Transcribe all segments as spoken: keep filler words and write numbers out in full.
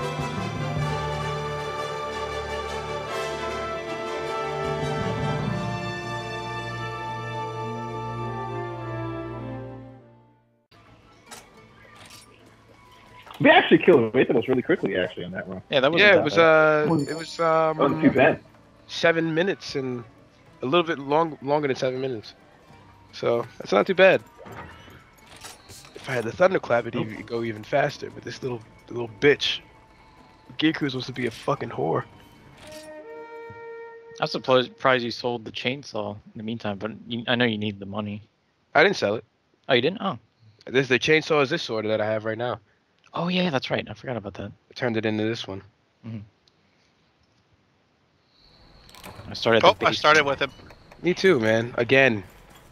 We actually killed Rathalos really quickly, actually, on that run. Yeah, that was. Yeah, it was. Uh, Wasn't- it was. Um, wasn't too bad. Seven minutes and a little bit long, longer than seven minutes. So that's not too bad. If I had the thunderclap, it'd even go even faster. But this little, little bitch, Gear Crew supposed to be a fucking whore. I'm surprised you sold the chainsaw in the meantime, but you, I know you need the money. I didn't sell it. Oh, you didn't? Oh. This the chainsaw is this sword that I have right now. Oh yeah, that's right. I forgot about that. I turned it into this one. Mm-hmm. I started. Oh, the I started with him. Me too, man. Again.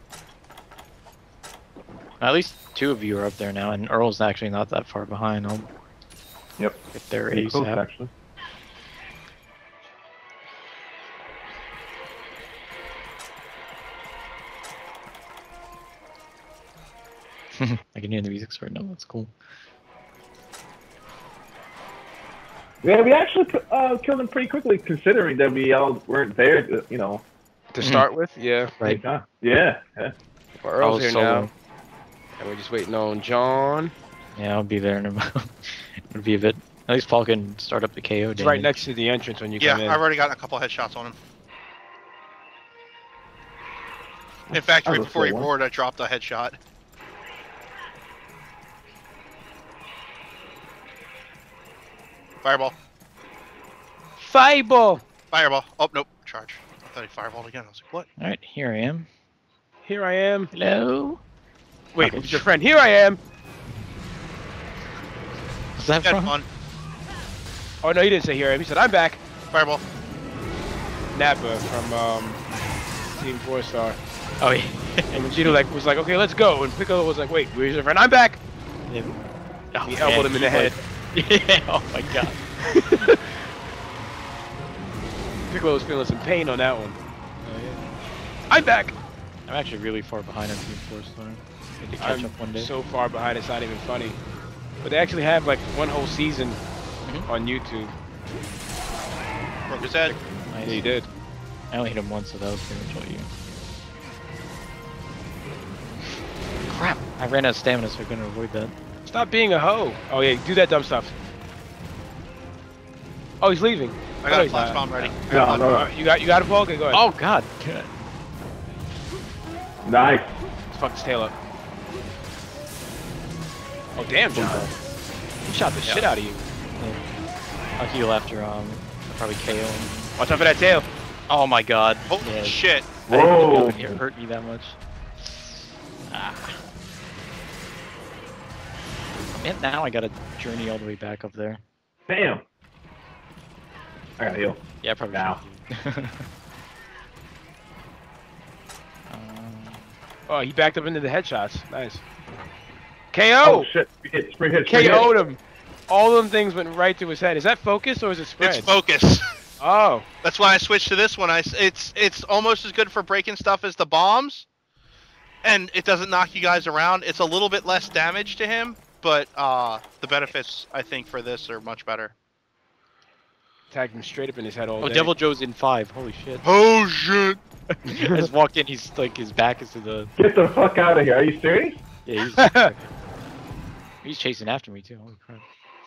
At least two of you are up there now, and Earl's actually not that far behind. I'll Yep. get there Pretty close, ASAP. actually. I can hear the music right now. That's cool. Yeah, we actually uh, killed him pretty quickly, considering that we all weren't there, to, you know. To start with, yeah. Right. Yeah, yeah. yeah. Well, Earl's Oh, here solo. now. And we're just waiting on John. Yeah, I'll be there in about. It'll be a bit. At least Paul can start up the K O. It's right next to the entrance when you Yeah, come in. I've already gotten a couple headshots on him. In fact, That right was a before he cool one. roared, I dropped a headshot. Fireball. Fireball! Fireball. Oh, nope. Charge. I thought he fireballed again. I was like, what? All right, here I am. Here I am. Hello. Wait, Okay. who's your friend? Here I am! What's that Had from? fun. Oh, no, he didn't say here I am. He said, I'm back. Fireball. Nappa from um, Team Four Star. Oh yeah. And Vegeta like, was like, okay, let's go. And Piccolo was like, wait, where's your friend? I'm back! Yeah. Oh, He elbowed him in the he head. was- Yeah. Oh my god. Piccolo was feeling some pain on that one. Oh, yeah. I'm back! I'm actually really far behind on Team Four Star. Need to catch I'm up one day. so far behind, it's not even funny. But they actually have like one whole season Mhm. on YouTube. Broke his head. Nice. Yeah, you did. I only hit him once, so that was pretty much all you. Crap! I ran out of stamina, so I couldn't avoid that. Stop being a hoe. Oh yeah, do that dumb stuff. Oh, he's leaving. I Oh, got a he's flash not. bomb ready. I No, got a no, flash no. Alright, you got you got it, Paul? Okay, go ahead. Oh god! Good. Nice. Let's fuck his tail up. Oh damn, John. He shot the Yeah. shit out of you. I'll heal after um, I'll probably K O him. Watch out for that tail. Oh my god! Holy Yeah, shit. I didn't think Whoa. it would hurt me that much. Ah. Man, now I gotta journey all the way back up there. Damn. I gotta heal. Yeah, probably. Now. should. um, Oh, he backed up into the headshots. Nice. K O! Oh, shit. Spring hit, spring hit, spring K O'd hit. him. All them things went right to his head. Is that focus or is it spread? It's focus. Oh. That's why I switched to this one. I, s- it's it's almost as good for breaking stuff as the bombs, and it doesn't knock you guys around. It's a little bit less damage to him, but uh, the benefits I think for this are much better. Tagged him straight up in his head all oh, day. Devil Joe's in five. Holy shit! Oh shit! I just walked in. He's like his back is to the. Get the fuck out of here. Are you serious? Yeah, he's. He's chasing after me too. Holy crap!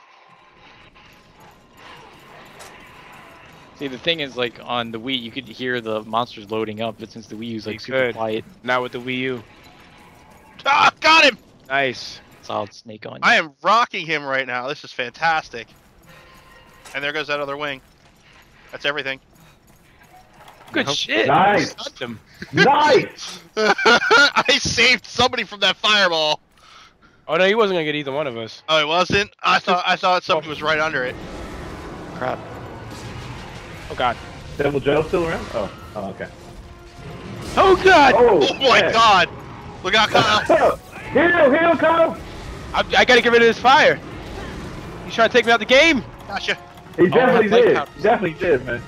See, the thing is, like on the Wii, you could hear the monsters loading up, but since the Wii U's like You super could. quiet, Not with the Wii U. Ah, got him! Nice. solid snake on you. I am rocking him right now. This is fantastic. And there goes that other wing. That's everything. Good shit. Nice. Stunned him. Nice. I saved somebody from that fireball. Oh no, he wasn't gonna get either one of us. Oh, it wasn't? I thought I thought somebody was right under it. Crap. Oh god. Devil Joe still around? Oh, oh okay. Oh god. Oh, Oh my yeah. god! Look out, Kyle! Heal, heal, Kyle! I, I gotta get rid of this fire. He's trying to take me out the game. Gotcha. He definitely I like did. how- He definitely did, man.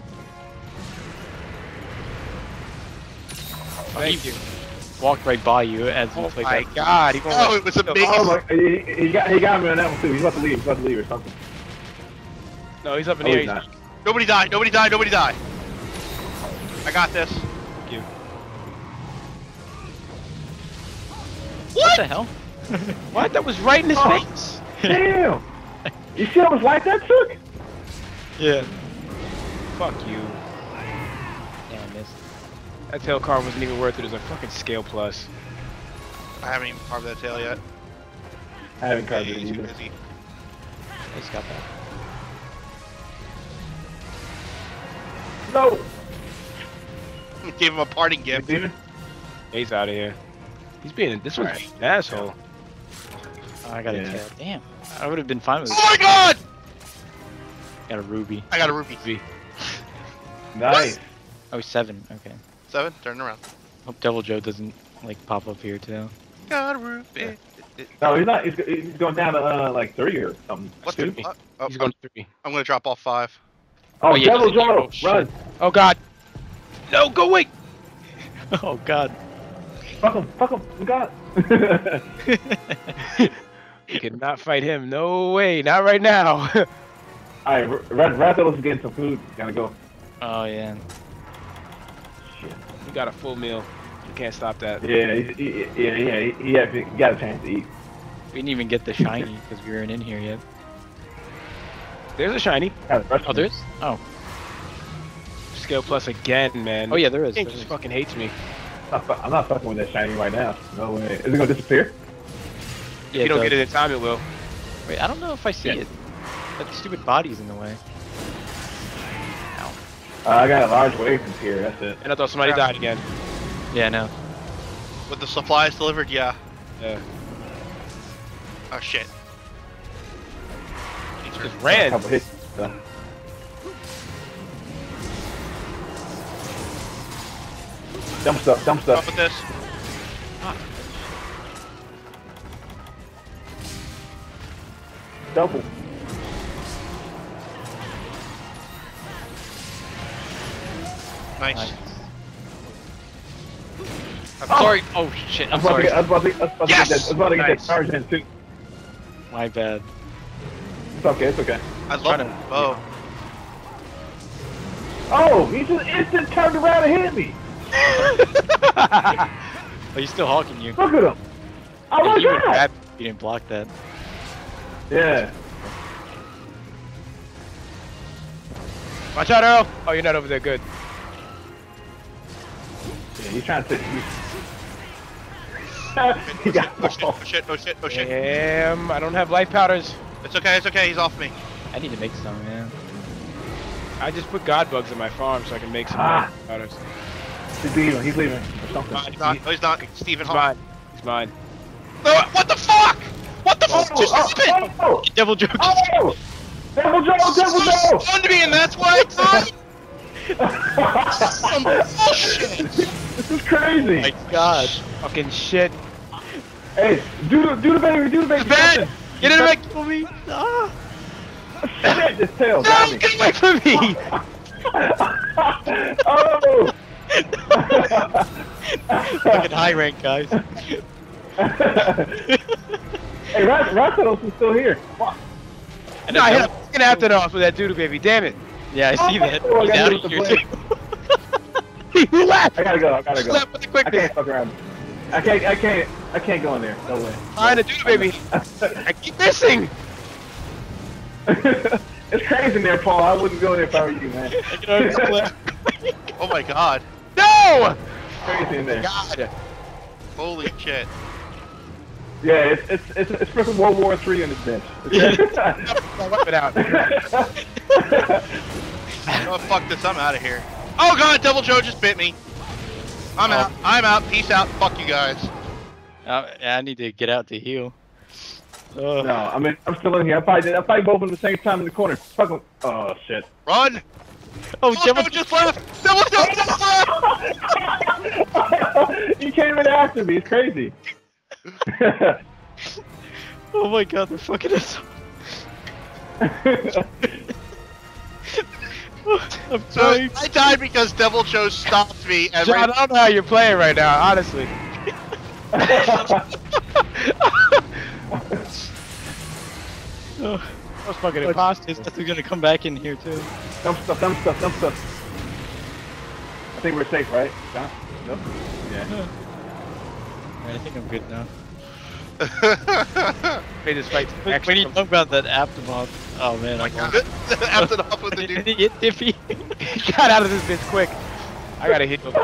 Thank you. Walked right by you as you Oh played my that. god. He gonna Oh, like- it was amazing. Oh my, he, he got he got me on that one too. He's about to leave. He's about to leave or something. No, he's up in Oh, the he's air. not. Nobody die. Nobody die. Nobody die. I got this. Thank you. What the hell? What? That was right in his Oh. face. Damn! You see how much life that took? Yeah. Fuck you. Yeah, I missed. That tail card wasn't even worth it as a fucking scale plus. I haven't even carved that tail yet. I haven't carved it Easy either. busy. I just got that. No! Gave him a parting gift. Demon? He's out of here. He's being this one's being an asshole. Oh, I got Yeah. a tail. Damn. I would have been fine with it. Oh my god! Got a ruby. I got a ruby. V. Nice. Oh, seven. Okay. Seven, turn around. Hope Devil Joe doesn't like pop up here too. Got a ruby. No, he's not. He's, he's going down to uh, like three or something. What's Two? the? Uh, oh, He's going three. I'm gonna drop all five. Oh, Oh, yeah, Devil just- Joe! oh, shit. Run! Oh god. No, go away. Oh God. Fuck him! Fuck him! We got You cannot fight him. No way. Not right now. Alright, Rathalos is getting some food. Gotta go. Oh yeah. Shit. You got a full meal. You can't stop that. Yeah, he, he, yeah, yeah, he, he, had, he got a chance to eat. We didn't even get the shiny because we weren't in here yet. There's a shiny. Got a rush Oh, there's? Oh. Scale plus again, man. Oh yeah, there is. This There thing just is. fucking hates me. I'm not, fu- I'm not fucking with that shiny right now. No way. Is it gonna disappear? If Yeah, you don't does. get it in time, it will. Wait, I don't know if I see Yeah. it. That stupid body's in the way. Ow. Uh, I got a large wave from here. That's it. And I thought somebody died again. Yeah, no. With the supplies delivered, yeah. Yeah. Oh shit. These are- Just A ran. couple hits. So. Dump stuff. Dump Up stuff. with this. Double. Nice. Nice. I'm Oh! sorry. Oh shit. I I'm was about to sorry. get, I was about to, I was about to Yes! get that. I was about to get Nice. that charge in too. My bad. It's okay. It's okay. I love Trying it. to- Oh. Oh, he just instant turned around and hit me. Oh, he's still hawking you. Look at him. Oh my you would god. grab- You didn't block that. Yeah. Watch out, Earl. Oh, you're not over there. Good. Yeah, he's trying to. He's... he got Oh shit, oh shit, oh shit, oh shit. Damn. I don't have life powders. It's okay, it's okay, he's off me. I need to make some, man. I just put god bugs in my farm so I can make some Ah. life powders. He's leaving. He's leaving. Or something. Fine. He's not, no, he's not. Stephen He's Hawk. mine. He's mine. No, what the fuck? What the Oh, fuck just oh, happened? oh, Devil Joe. oh, Devil Joe! Devil Joe! Fun to me, and that's why I died. Some bullshit. This is crazy. My God. Fucking shit. Hey, do the do the baby, do the baby. Ben, get in the back. Kill me. Ah. Shit, this tail No, got me. get away from me. Oh! Fucking high rank, guys. Hey, Rat Rathalos is still here. Fuck. And No, I then hit a fucking after off with that doodle baby. Damn it. Yeah, I see that. Oh, I He's gotta out do of the here blade. too. He left. I gotta go. I gotta go. Left with the I quickness. can't fuck around. I can't. I can't. I can't go in there. No way. Behind the doodle baby. I keep missing. It's crazy in there, Paul. I wouldn't go in there if I were you, man. I can already split. Oh my god. No. Crazy in there. God. Holy shit. Yeah, it's it's it's, it's freaking World War Three in this bitch. My weapon out. Oh fuck this, I'm out of here. Oh god, Devil Joe just bit me. I'm Oh. out. I'm out. Peace out. Fuck you guys. Uh, I need to get out to heal. Uh, No, I mean I'm still in here. I probably did. I probably both at the same time in the corner. Fucking. Oh shit. Run. Oh, Devil Devil Joe just left. Devil Joe just left. He came in after me. It's crazy. Oh my God, they're fucking us. I'm So sorry. I died because Devil Joe stopped me and John, I ran- don't know how you're playing right now, honestly. Oh, Those fucking imposters. They're gonna come back in here too. Dump stuff, dump stuff, dump stuff. I think we're safe, right? John? Nope. Yeah. Alright, I think I'm good now. Made this fight. When, when you talk about that aftermath, oh man, I got it. After the hop with the dude. Get Diffy. He got out of this bitch quick. I gotta hit him.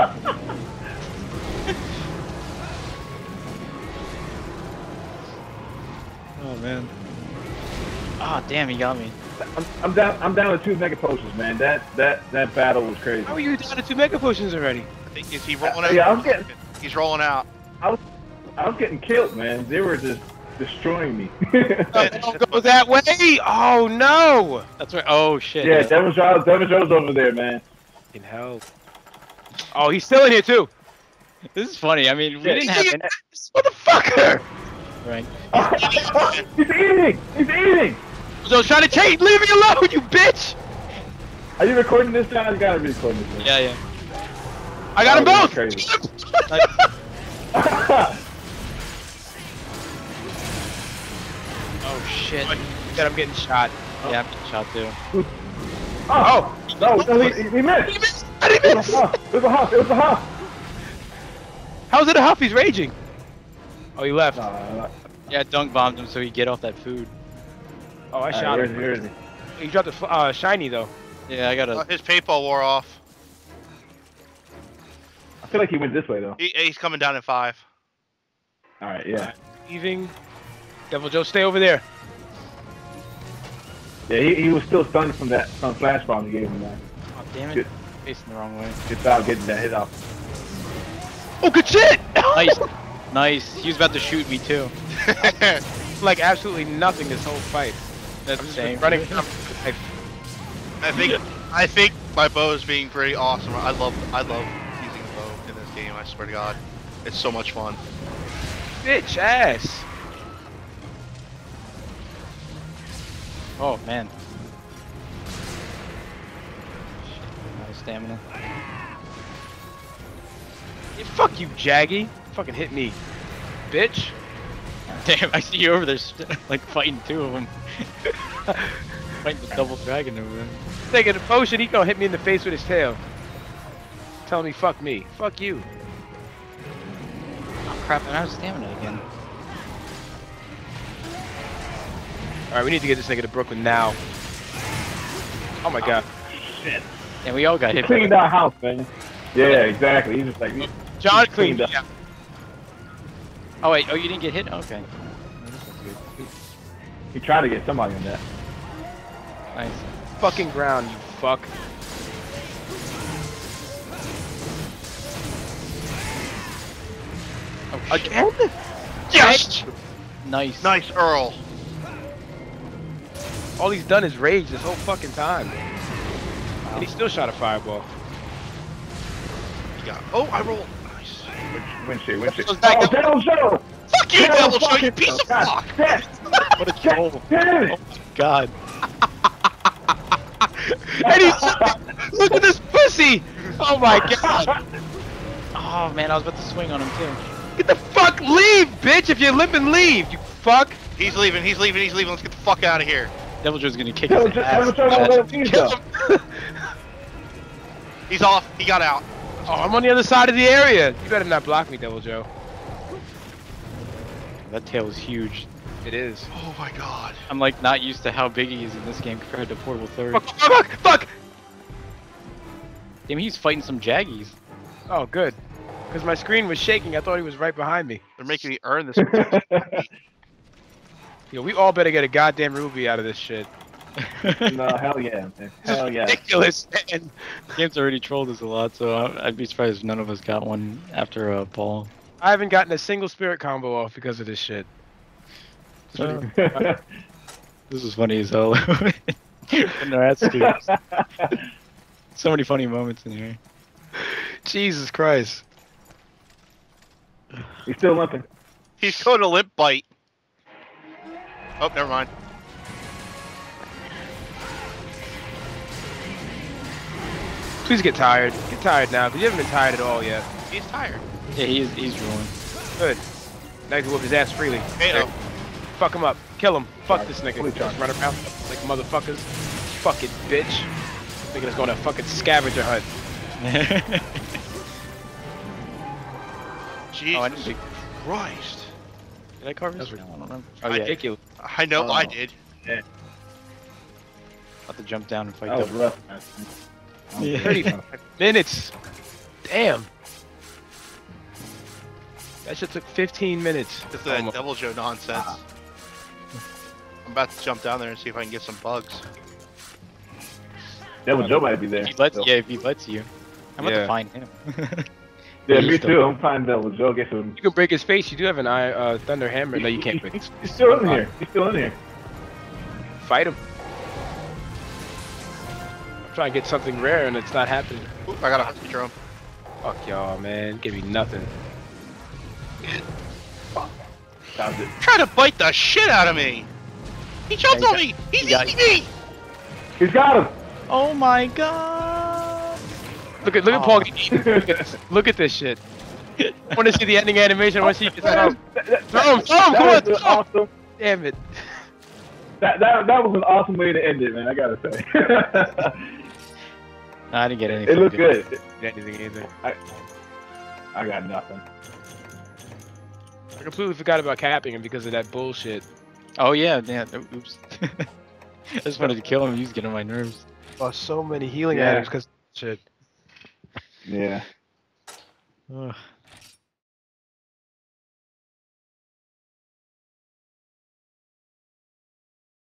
Oh man. Oh damn, he got me. I'm, I'm down. I'm down to two mega potions, man. That that that battle was crazy. How are you down to two mega potions already? I think is he rolling out? Yeah, I'm getting. He's rolling out. I was I was getting killed, man. They were just destroying me. Don't go that way! Oh no! That's right. Oh shit. Yeah, Devil Joe's Devil Joe's over there, man. In hell. Oh, he's still in here too. This is funny. I mean, we Yeah. didn't have any. This motherfucker! Right. He's eating. He's eating. So trying to change. Leave me alone, you bitch! Are you recording this now? You gotta be recording this. Now. Yeah, yeah. I got Oh, them both. this is crazy. Oh shit. That I'm getting shot. Yeah, I'm getting shot too. Oh, no, no, he, he missed. He missed. I didn't It miss. was a huff. It was a huff. It was a huff. How's it a huff? He's raging. Oh, he left. No, no, no. Yeah, dunk bombed him so he get off that food. Oh, I All shot right, him. where is he? He dropped the uh, shiny though. Yeah, I gotta. Uh, his paintball wore off. I feel like he went this way though. He, he's coming down in five. All right, yeah, Leaving. Devil Joe, stay over there. yeah. He, he was still stunned from that from flash bomb you gave him, man. Oh damn it! Good. Facing the wrong way. Good job getting that hit off. Oh, good shit! Nice, nice. He was about to shoot me too. Like absolutely nothing this whole fight. That's I'm the just same. running. I think I think my bow is being pretty awesome. I love I love using the bow in this game. I swear to God, it's so much fun. Bitch ass. Oh man. Out of stamina. Yeah, fuck you, Jaggy. Fucking hit me, bitch. Damn, I see you over there, st- like fighting two of them. Fighting the double dragon over there. Taking a potion, he gonna hit me in the face with his tail. Telling me fuck me. Fuck you. Oh crap, I'm out of stamina again. Alright, we need to get this nigga to Brooklyn now. Oh my god. Shit. And we all got hit. Cleaned our house, man. Yeah, exactly. He's just like. He, John he cleaned cleaned up. up. Oh wait, oh you didn't get hit? Okay. He tried to get somebody on that. Nice. Fucking ground, you fuck. Oh, shit. Again? Yes, Nice. nice Earl. All he's done is rage this whole fucking time. And he still shot a fireball. He got. Oh, I rolled. Nice. Windshield, windshield. Goes back Oh, up. Devil Joe! Fuck you, Devil Joe, you piece of God, fuck. damn, What a God troll. damn it! Oh my god. And he's look at this pussy! Oh my god! Oh man, I was about to swing on him too. Get the fuck leave, bitch! If you're limping, leave, you fuck! He's leaving. He's leaving. He's leaving. Let's get the fuck out of here. Devil Joe's gonna kick Devil his Joe, ass. Devil Joe, don't let him finish Kill though. him. He's off. He got out. Oh, I'm on the other side of the area. You better not block me, Devil Joe. That tail is huge. It is. Oh my God. I'm like not used to how big he is in this game compared to Portable Third. Fuck, fuck, fuck, fuck! Damn, he's fighting some jaggies. Oh, good. Because my screen was shaking. I thought he was right behind me. They're making me earn this. Yo, we all better get a goddamn ruby out of this shit. No, hell yeah, man. Hell yeah. Ridiculous, man. Game's already trolled us a lot, so I- I'd be surprised if none of us got one after uh, Paul. I haven't gotten a single spirit combo off because of this shit. Uh, this is funny as hell. And no, that's stupid. So many funny moments in here. Jesus Christ. He's still limping. He's going to limp bite. Oh, never mind. Please get tired. Get tired now, because you haven't been tired at all yet. He's tired. Yeah, he's he's rolling. Good. Now you can whoop his ass freely. Hey, oh. Fuck him up. Kill him. Fuck Right. this nigga. Holy Just cow. run around like motherfuckers. Fucking bitch. Thinking it's going to a fucking scavenger hunt. Jesus Oh, I didn't think- Christ. Did I carve That's this? rid- I don't remember. Oh, I yeah. think you. I know Oh. I did. Yeah. I'll have to jump down and fight That was double. rough, man. Yeah. thirty minutes. Damn. That shit took fifteen minutes. This is that Almost. Devil Joe nonsense. Ah. I'm about to jump down there and see if I can get some bugs. Devil Joe might be there. If he lets, so. yeah, if he lets you. I'm about Yeah. to find him. Yeah, He's me still- too. I'm fine Devil Joe. Get him. You can break his face. You do have an eye, uh, thunder hammer. No, you can't break his He's still in here. He's still in here. Fight him. I'm trying to get something rare and it's not happening. Oop, I got a husky drum. Fuck y'all, man. Give me nothing. Sounds it. Try to bite the shit out of me. He jumped Yeah, on he me. He's he got eating me. He's got him. Oh my god! Look at look at Oh. Paul. Look at this. Look at this shit. I want to see the ending animation. I want to see you get thrown. That, that, Throw him, throw him, that come was on, an throw him. awesome. Damn it. That, that that was an awesome way to end it, man. I gotta say. No, I didn't get anything. It looked good. Anything either. I got nothing. I completely forgot about capping him because of that bullshit. Oh yeah, yeah. Oops. I just wanted to kill him. He was getting on my nerves. Lost so many healing Yeah. items because shit. Yeah. Ugh.